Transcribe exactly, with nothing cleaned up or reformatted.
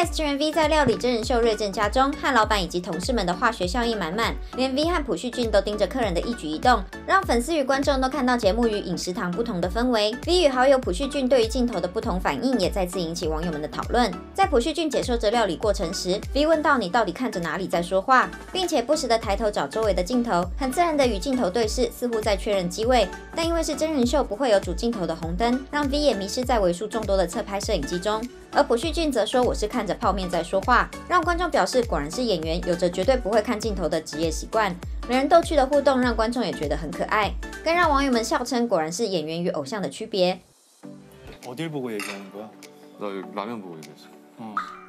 Yes 成员 V 在料理真人秀锐阵家中，和老板以及同事们的化学效应满满，连 V 和朴叙俊都盯着客人的一举一动，让粉丝与观众都看到节目与饮食堂不同的氛围。V 与好友朴叙俊对于镜头的不同反应，也再次引起网友们的讨论。在朴叙俊解说着料理过程时 ，V 问到你到底看着哪里在说话，并且不时的抬头找周围的镜头，很自然的与镜头对视，似乎在确认机位。但因为是真人秀，不会有主镜头的红灯，让 V 也迷失在为数众多的侧拍摄影机中。而朴叙俊则说：“我是看着泡面在说话。”让观众表示，果然是演员，有着绝对不会看镜头的职业习惯。两人逗趣的互動让观众也觉得很可爱，更让网友们笑称，果然是演员与偶像的区别。 어딜 보고 얘기하는 거야? 나 라면 보고 얘기했어. 어.